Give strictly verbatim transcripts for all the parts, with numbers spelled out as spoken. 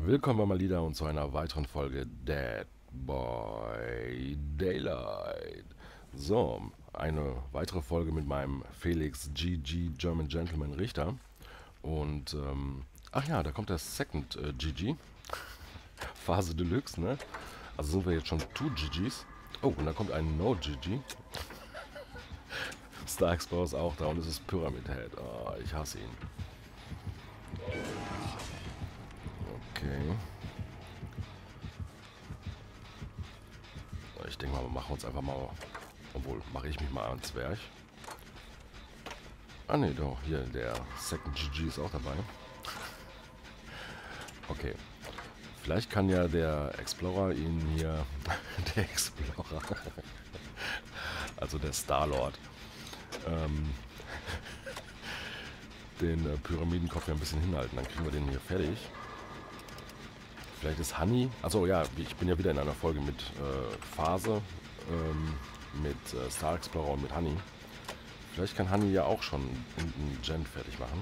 Willkommen mal wieder und zu einer weiteren Folge Dead by Daylight. So, eine weitere Folge mit meinem Felix G G German Gentleman Richter. Und, ähm, ach ja, da kommt der Second äh, G G. Phase Deluxe, ne? Also sind wir jetzt schon zwei G Gs. Oh, und da kommt ein No G G. Star Explorer ist auch da und es ist Pyramid Head. Oh, ich hasse ihn. Okay. Ich denke mal, wir machen uns einfach mal... Obwohl, mache ich mich mal an Zwerg. Ah ne, doch, hier, der Second G G ist auch dabei. Okay. Vielleicht kann ja der Explorer ihn hier... der Explorer... also der Star-Lord... Ähm, den äh, Pyramidenkopf ja ein bisschen hinhalten. Dann kriegen wir den hier fertig. Vielleicht ist Honey... Achso, ja, ich bin ja wieder in einer Folge mit äh, Phase, ähm, mit äh, Star Explorer und mit Honey. Vielleicht kann Honey ja auch schon einen Gen fertig machen.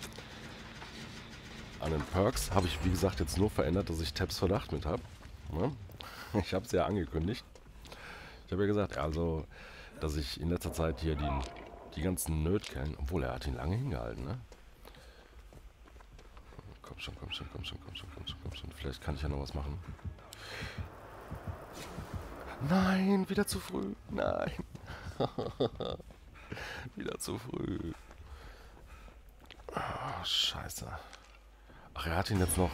An den Perks habe ich, wie gesagt, jetzt nur verändert, dass ich Tabs Verdacht mit habe. Ja? Ich habe es ja angekündigt. Ich habe ja gesagt, also, dass ich in letzter Zeit hier die, die ganzen Nerdkellen... Obwohl, er hat ihn lange hingehalten, ne? Komm schon, komm schon, komm schon, komm schon, komm schon, komm schon. Vielleicht kann ich ja noch was machen. Nein, wieder zu früh. Nein. Wieder zu früh. Oh, scheiße. Ach, er hat ihn jetzt noch...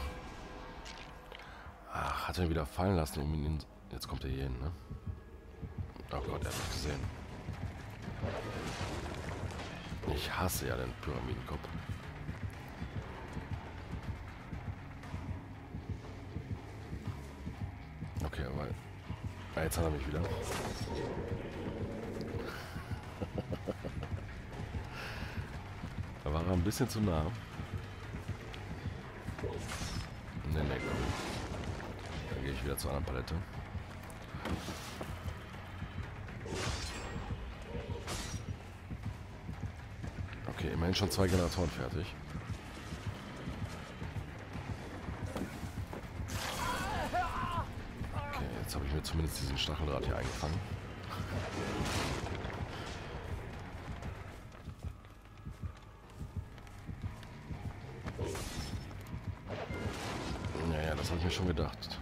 Ach, hat er ihn wieder fallen lassen. Um ihn... Jetzt kommt er hier hin, ne? Oh Gott, er hat mich gesehen. Ich hasse ja den Pyramidenkopf. Okay, aber... Ah, jetzt hat er mich wieder. Da war er ein bisschen zu nah. Ne, ne, komm. Dann gehe ich wieder zur anderen Palette. Okay, immerhin schon zwei Generatoren fertig. Okay, jetzt habe ich mir zumindest diesen Stacheldraht hier eingefangen. Naja, das habe ich mir schon gedacht.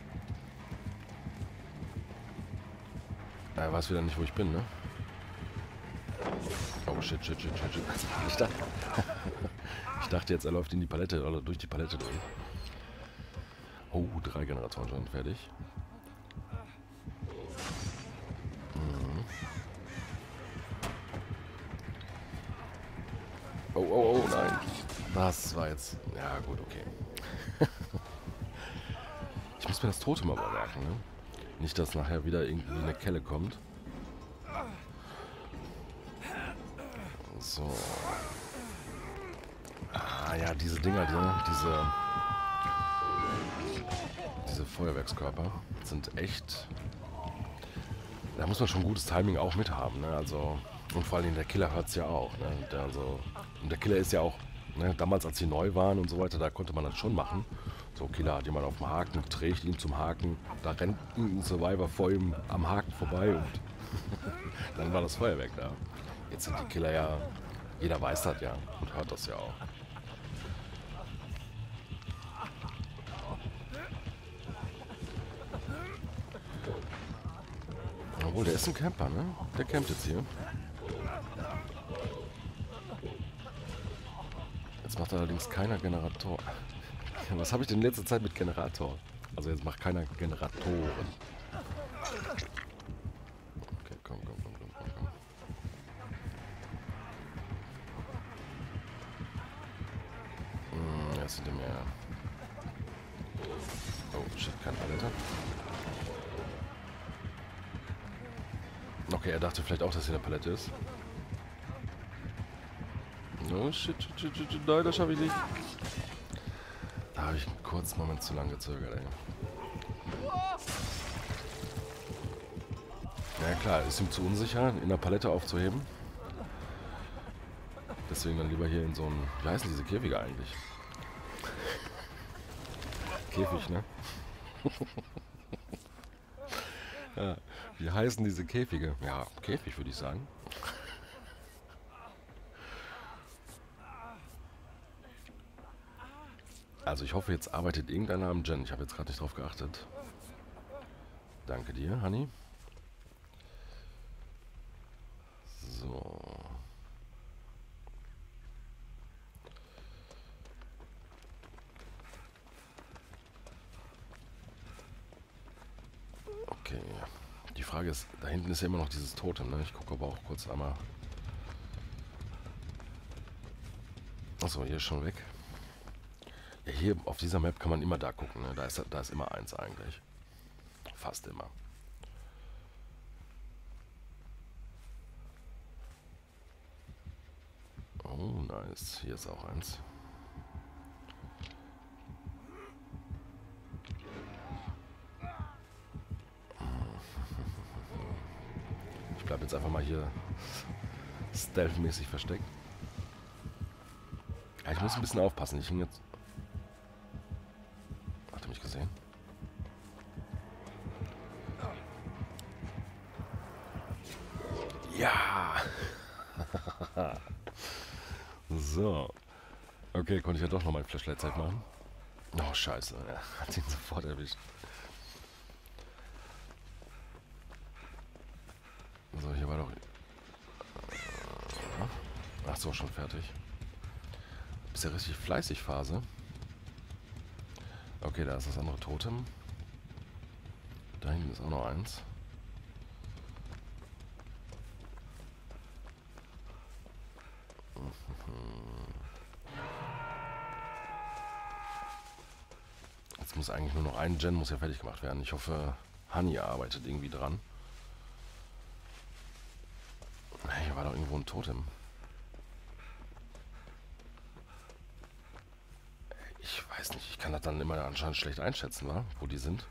Er weiß wieder nicht, wo ich bin, ne? Oh shit, shit, shit, shit, shit. Ich dachte, ich dachte jetzt, er läuft in die Palette oder durch die Palette durch. Oh, drei Generatoren schon fertig. Mhm. Oh, oh, oh, nein. Das war jetzt... Ja, gut, okay. Ich muss mir das Totem aber merken, ne? Nicht, dass nachher wieder irgendwie eine Kelle kommt. So. Ah ja, diese Dinger, die, diese... Diese Feuerwerkskörper sind echt... Da muss man schon gutes Timing auch mit haben, ne? Also... Und vor allem der Killer hört es ja auch, ne? Der, also, und der Killer ist ja auch... Ne, damals, als sie neu waren und so weiter, da konnte man das schon machen. So, Killer hat jemand auf dem Haken, trägt ihn zum Haken, da rennt ein Survivor vor ihm am Haken vorbei und dann war das Feuerwerk da. Jetzt sind die Killer ja, jeder weiß das ja und hört das ja auch. Obwohl, der ist ein Camper, ne? Der campt jetzt hier. Jetzt macht allerdings keiner Generator. Was habe ich denn in letzter Zeit mit Generator? Also jetzt macht keiner Generatoren. Okay, komm, komm, komm, komm, komm, komm. Hm, jetzt sind die mehr. Oh, shit, kein Palette. Okay, er dachte vielleicht auch, dass hier eine Palette ist. Oh, shit, shit, shit, shit, shit. Nein, das schaffe ich nicht. Da habe ich einen kurzen Moment zu lang gezögert, ey. Ja klar, ist ihm zu unsicher, in der Palette aufzuheben. Deswegen dann lieber hier in so einen... Wie heißen diese Käfige eigentlich? Käfig, ne? Ja, wie heißen diese Käfige? Ja, Käfig würde ich sagen. Also ich hoffe, jetzt arbeitet irgendeiner am Gen. Ich habe jetzt gerade nicht drauf geachtet. Danke dir, Honey. So. Okay. Die Frage ist, da hinten ist ja immer noch dieses Totem, ne? Ich gucke aber auch kurz einmal. Achso, hier ist schon weg. Ja, hier auf dieser Map kann man immer da gucken, ne? Da ist, da ist immer eins eigentlich. Fast immer. Oh, nice. Hier ist auch eins. Ich bleibe jetzt einfach mal hier stealth-mäßig versteckt. Ja, ich muss ein bisschen aufpassen. Ich hing jetzt... Hat er mich gesehen? Ja! So. Okay, konnte ich ja doch noch mein Flashlight-Zeit machen. Oh, scheiße. Er hat ihn sofort erwischt. So, hier war doch... Ach so, schon fertig. Bist ja richtig fleißig, Phase. Okay, da ist das andere Totem. Da hinten ist auch noch eins. Jetzt muss eigentlich nur noch ein Gen muss ja fertig gemacht werden. Ich hoffe, Honey arbeitet irgendwie dran. Hier war doch irgendwo ein Totem. Ich weiß nicht, ich kann das dann immer anscheinend schlecht einschätzen, wa? Wo die sind.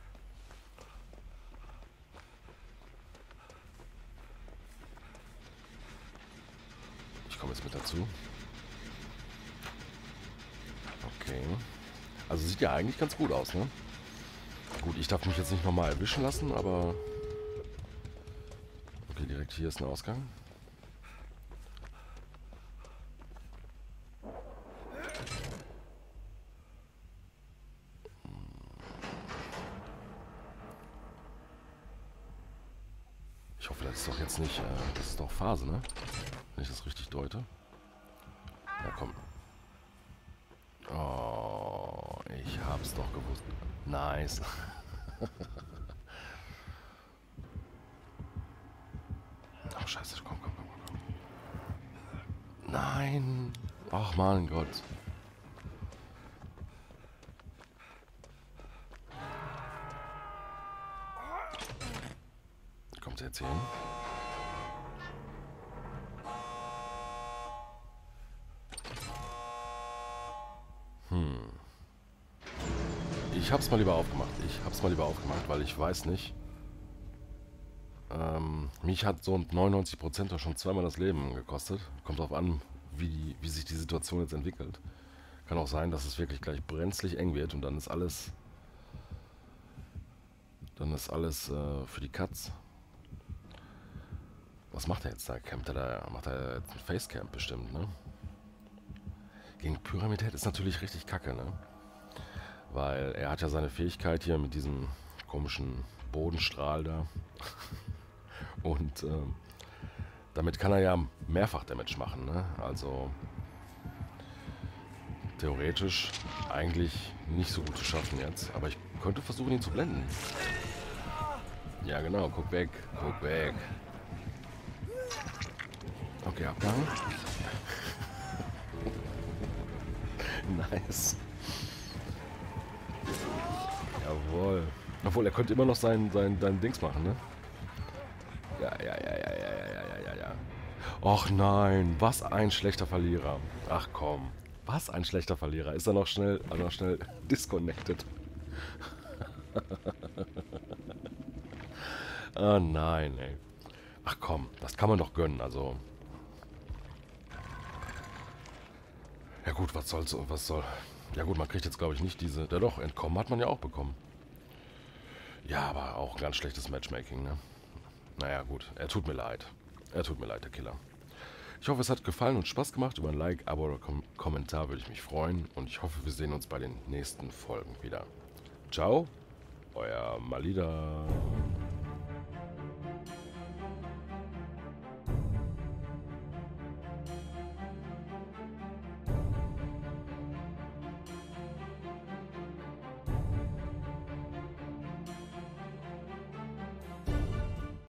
Ich komme jetzt mit dazu. Okay. Also sieht ja eigentlich ganz gut aus, ne? Gut, ich darf mich jetzt nicht nochmal erwischen lassen, aber... Okay, direkt hier ist ein Ausgang. Ich hoffe, das ist doch jetzt nicht... Äh, das ist doch Phase, ne? Wenn ich das richtig deute. Na komm. Oh, ich hab's doch gewusst. Nice. Oh, scheiße. Komm, komm, komm, komm. Nein. Ach, mein Gott. Kommt sie jetzt hier hin? Hm. Ich hab's mal lieber aufgemacht. Ich hab's mal lieber aufgemacht, weil ich weiß nicht. Ähm, mich hat so neunundneunzig Prozent doch schon zweimal das Leben gekostet. Kommt drauf an, wie, die, wie sich die Situation jetzt entwickelt. Kann auch sein, dass es wirklich gleich brenzlig eng wird und dann ist alles... Dann ist alles äh, für die Katz. Was macht er jetzt da? Campt er da? Macht er jetzt ein Facecamp bestimmt, ne? Gegen Pyramid ist natürlich richtig kacke, ne? Weil er hat ja seine Fähigkeit hier mit diesem komischen Bodenstrahl da. Und ähm, damit kann er ja mehrfach Damage machen, ne? Also theoretisch eigentlich nicht so gut zu schaffen jetzt. Aber ich könnte versuchen, ihn zu blenden. Ja genau, guck weg, guck weg. Okay, Abgang. Nice. Jawohl. Obwohl, er könnte immer noch sein, sein, sein Dings machen, ne? Ja, ja, ja, ja, ja, ja, ja, ja, ja. Och nein, was ein schlechter Verlierer. Ach komm, was ein schlechter Verlierer. Ist er noch schnell, noch schnell disconnected. Ah nein, ey. Ach komm, das kann man doch gönnen, also... Ja gut, was soll's, was soll... Ja gut, man kriegt jetzt glaube ich nicht diese... Ja doch, Entkommen hat man ja auch bekommen. Ja, aber auch ein ganz schlechtes Matchmaking, ne? Naja gut, er tut mir leid. Er tut mir leid, der Killer. Ich hoffe, es hat gefallen und Spaß gemacht. Über ein Like, Abo oder Kom Kommentar würde ich mich freuen. Und ich hoffe, wir sehen uns bei den nächsten Folgen wieder. Ciao, euer Malida.